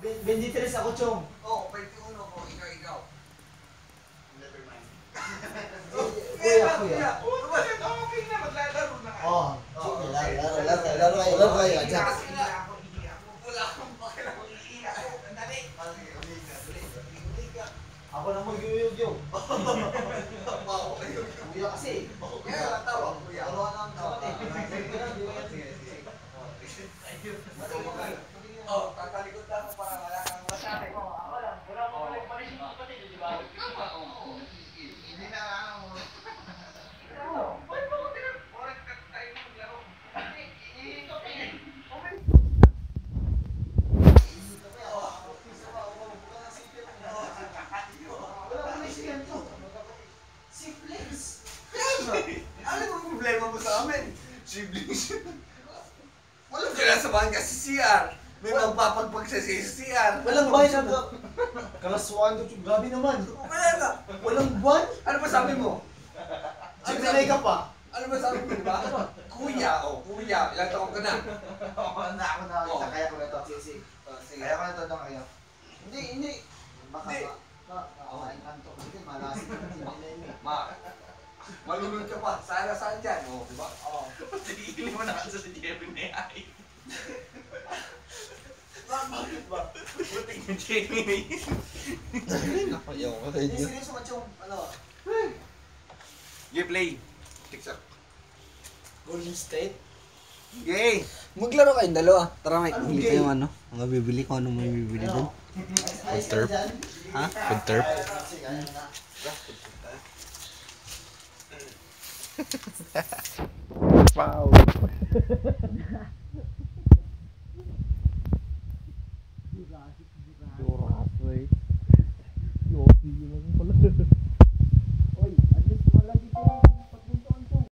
23 ako, Chong. Oo, 21 ko, ikaw. Never mind. Kuya. Okay na, maglalaro na kayo. Oh, sige, laro kayo. Jack. Wala akong pakilang iiyak ako. Andali. Ako na mag-yuyog-yog. Kuya kasi. Kaya lang tawag, kuya. Taruhan na ang tawag eh. Oh, tatalikod na ako para wala kang masabi. Ako lang. Wala mo ulit panisip ko pati, di ba? Hindi na ako. Ba't mo ko oras ka tayo maglaro? Ito tingin. Ano yung problema mo sa amin? Siblings. Walang kinasamahan kasi CR. May magpapagpag sa CR. Walang buwan na. Kalaswaan doon. Grabe naman. Wala na. Walang buwan? Ano ba sabi mo? Sinanay ka pa. Ano ba sabi mo, di ba? Kuya, kuya. Ilang taong ka na? Ako na. Oh. Kaya ko na ito. Sige. Kaya ko na ito doon kayo. Hindi. Baka Hindi. makain kanto. Sige, malasin ko. Malulod ka pa. Saan dyan? O, di ba? Oo. Tigilin mo na kasi si Jeffrey na yan. Bakit ba? Buting yung Jeffrey. Nakayaw ka sa Hindi, seryoso ka, Chong. Ano? You play. TikTok. Golden State? Yay! Maglaro kayong dalawa. Tara, may Anong bili game? kayong ano. Mga bibili ko, ano may bibili doon. Ayos ka Turf. dyan? Ha? Food turf? Sige, ayun na. Wow! Jurassic eh. Yosi lang pala.